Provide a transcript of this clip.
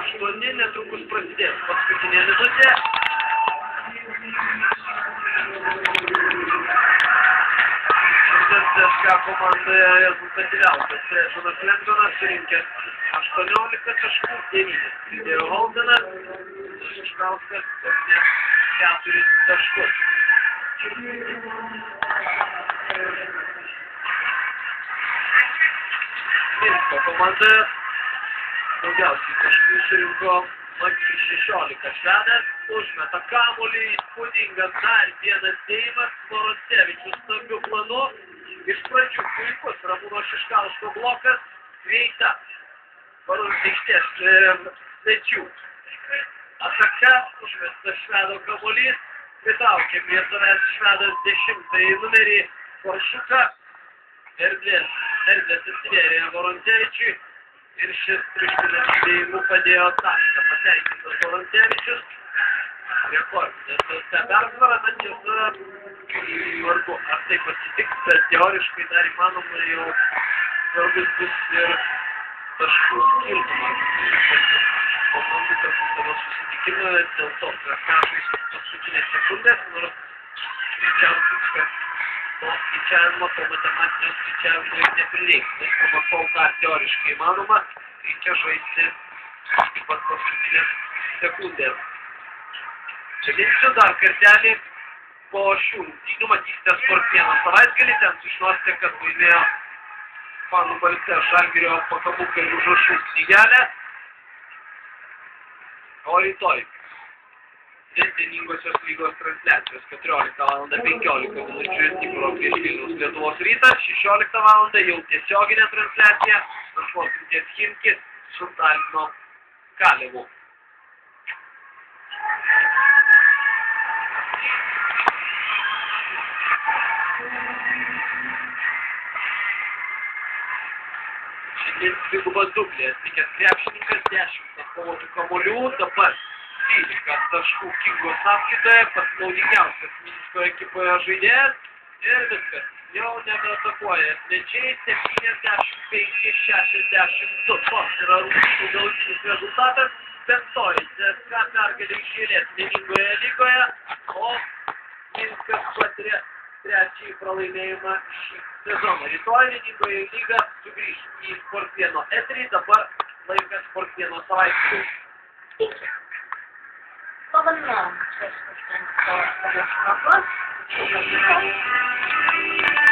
8 netrukus prasidės paskutinė minutė. CSKA komandoje rezultatyviausias Trežanas Lengdonas surinkęs 18 taškų, 9 pridėjo Holdenas, Šiškauskas 4 taškus. Minsko komandoje daugiausiai taškų surinko Makis 16. Švedas užmeta kamuolį, įspūdingas dar vienas dėjimas, Voroncevičius stambiu planu. Iš pradžių puikus Ramūno Šiškausko blokas, greita aikštės svečių ataka, užmestas Švedo kamuolys, pritraukė prie savęs Švedas 10 numerį Poršuką, erdvės atsivėrė Voroncevičiui ir šis triškinės dėjimų padėjo tašką, pateikintas Voroncevičius, rekordinės persvarą, tačiau svarbu, ar tai pasitiks, bet teoriškai dar įmanoma jau svarbus bus ir taškų skirtumas. Komandų tarpusavio susitikimą dėl to, kad žaidžia paskutinės sekundės, nors skaičiausiai, to skaičiavimo, to matematinio skaičiavimo ir neprireiks. Nes pamatau, ką teoriškai įmanoma, reikia žaisti iki pat paskutinės sekundės. Priminsiu dar kartelį. Po šių rungtynių matysite Sportpieno savaitgalį, ten sužinosite, kad laimėjo fanų balse Žalgirio pakabuką ir užrašų knygelę. O rytoj vieningosios lygos transliacijos 14:15 Dnipro prieš Vilniaus Lietuvos rytą, 16 jau tiesioginė transliacija Švortintės Chimki su Talino Kalevu. Šiandien dviguba dublė, atvykęs krepšininkas 10 atkovotų kamuolių, dabar 13 taškų Kingo sąskaitoje, pats naudingiausias Minsko ekipoje žaidėjas ir viskas, jau nebeatakuoja svečiai, 75-62, toks yra rungtynių galutinis rezultatas, 5-oji CSKA pergalė iš eilės vieningoje lygoje, o Minskas patiria 3-ąjį pralaimėjimą šį sezoną. Rytoj vieningoje lyga sugrįš į Sportpieno eterį, dabar laikas Sportpieno savaitgalį. Pavadinam, čia aš kažkaip to